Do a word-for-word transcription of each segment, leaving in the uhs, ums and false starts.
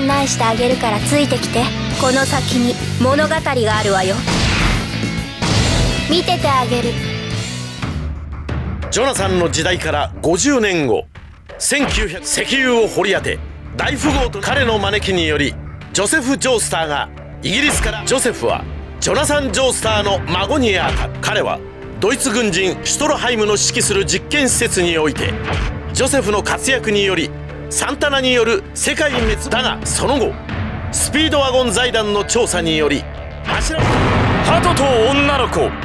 案内してあげるからついてきて。この先に物語があるわよ。見ててあげる。 ジョナサンの時代からごじゅうねんご、せんきゅうひゃく石油を掘り当て大富豪と彼の招きによりジョセフ・ジョースターがイギリスから。ジョセフはジョナサン・ジョースターの孫にあたる。彼はドイツ軍人シュトロハイムの指揮する実験施設においてジョセフの活躍によりサンタナによる世界滅だが、その後スピードワゴン財団の調査により柱鳩と女の子。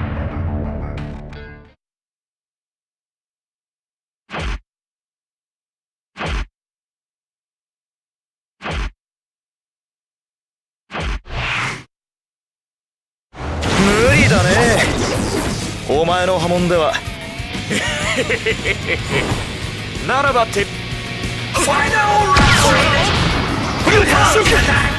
無理だね、お前の波紋では。ならばって。ファイナルラウンド。クラッカーボ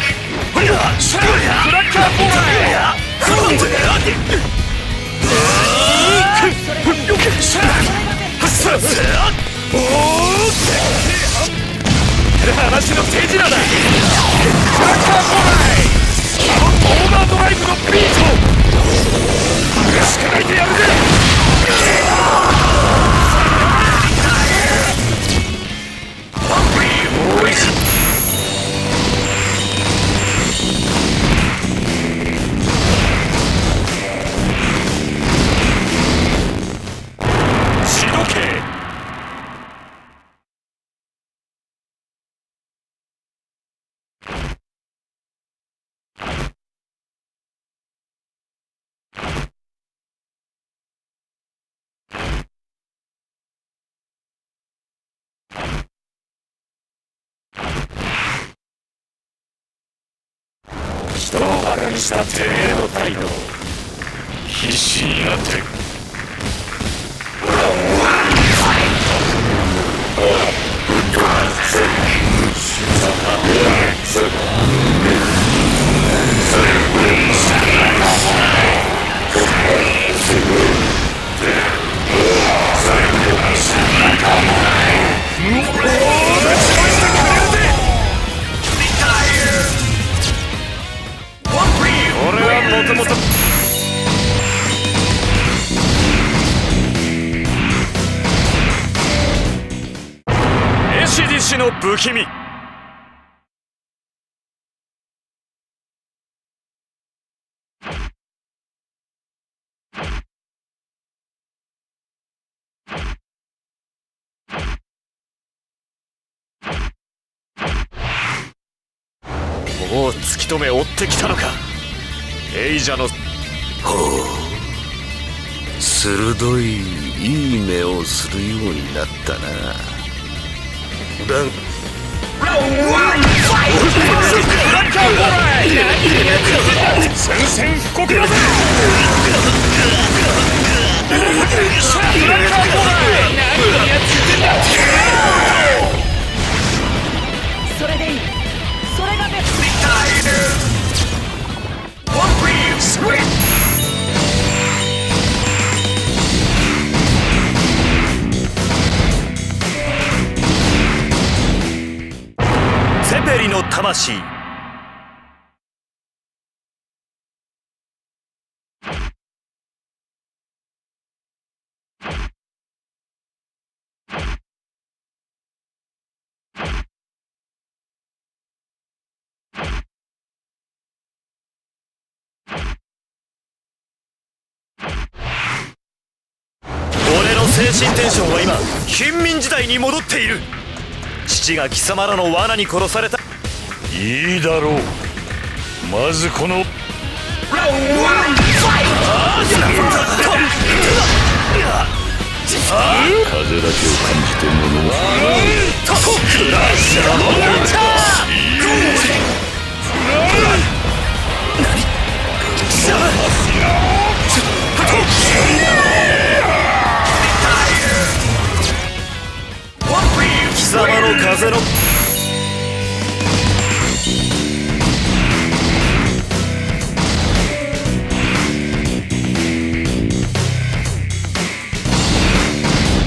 話の手品だ。クラッカーボライオーバードライブのビートしかないでやるぜ。おいしい。しどけ。人をバカにしたてめえの態度必死になって俺はもともとエシディシの不気味。もう突き止め追ってきたのか、エイジャの。 ほう、鋭いいい目をするようになったな。だ宣戦布告だぜ。 それでいい。それがベスト。 ゼペリの魂。俺の精神テンションは今貧民時代に戻っている。父が貴様らの罠に殺された。 いいだろう。まずこの風だけを感じて物をクラッシャー。 貴様の風の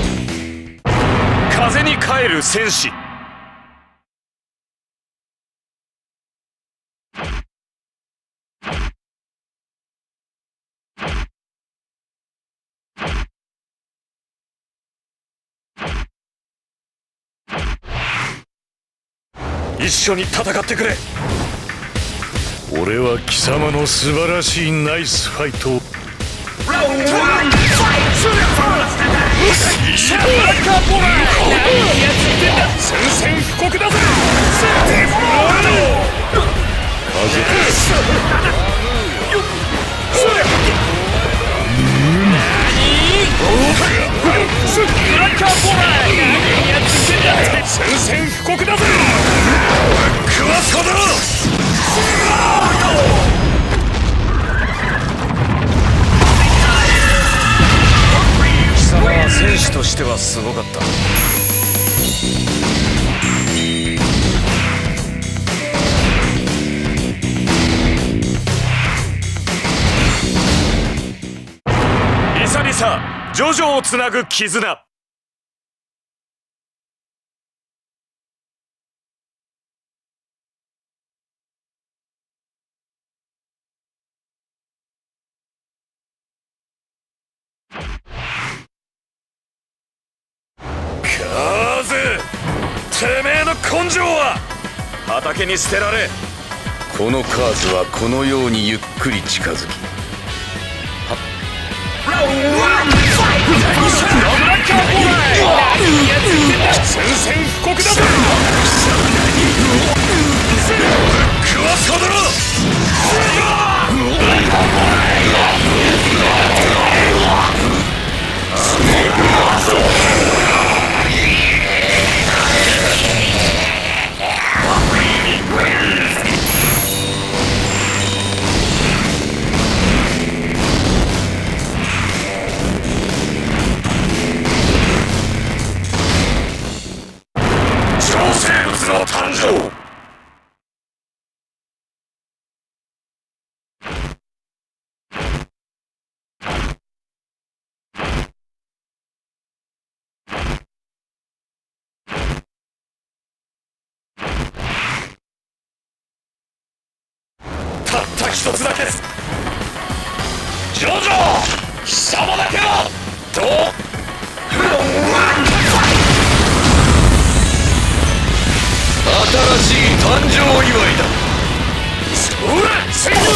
風に帰る戦士。 一緒に戦ってくれ。 俺は貴様の素晴らしいナイスファイトを宣戦布告だぜ。宣戦布告だぜ。食わすほど貴様は選手としてはすごかった。久々ジョジョをつなぐ絆。カーズ、てめえの根性は畑に捨てられ。 このカーズはこのようにゆっくり近づき、 宣戦布告だぞ。 食わすほどろ。超生物の誕生。たった一つだけです。ジョジョ、貴様だけはどう。 新しい誕生祝いだ。 それセイバ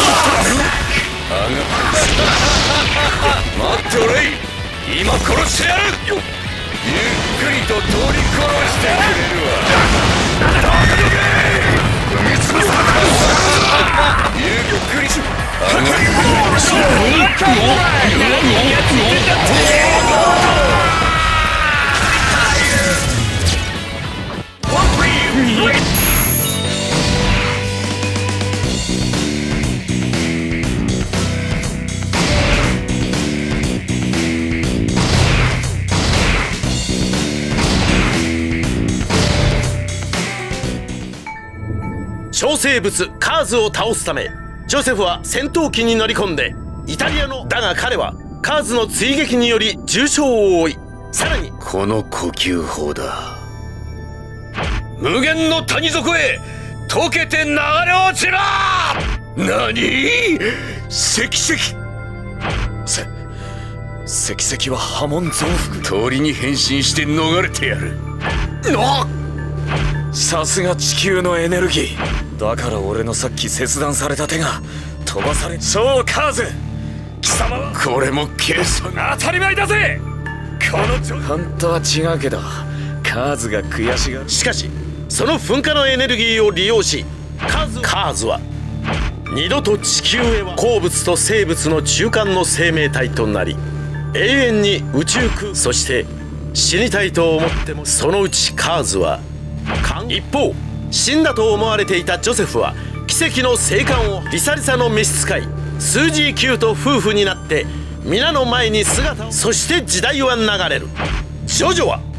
待っておれい、今殺してやる。ゆっくりと通り殺してくれるわ。ゆっくり超生物カーズを倒すためジョセフは戦闘機に乗り込んでイタリアのだが彼はカーズの追撃により重傷を負い、さらにこの呼吸法だ。無限の谷底へ溶けて流れ落ちろ。何？石石せ石石は波紋増幅。 鳥に変身して逃れてやる。 なさすが地球のエネルギーだから俺のさっき切断された手が飛ばされ。そうカーズ、貴様はこれも計算。 当たり前だぜ。このジョ本当は違うけどカーズが悔しがる。 しかしその噴火のエネルギーを利用しカーズカーズは二度と地球へは鉱物と生物の中間の生命体となり永遠に宇宙空、そして死にたいと思ってもそのうちカーズは一方死んだと思われていたジョセフは奇跡の生還をリサリサの召使いスージーキューと夫婦になって皆の前に姿を。そして時代は流れる。ジョジョは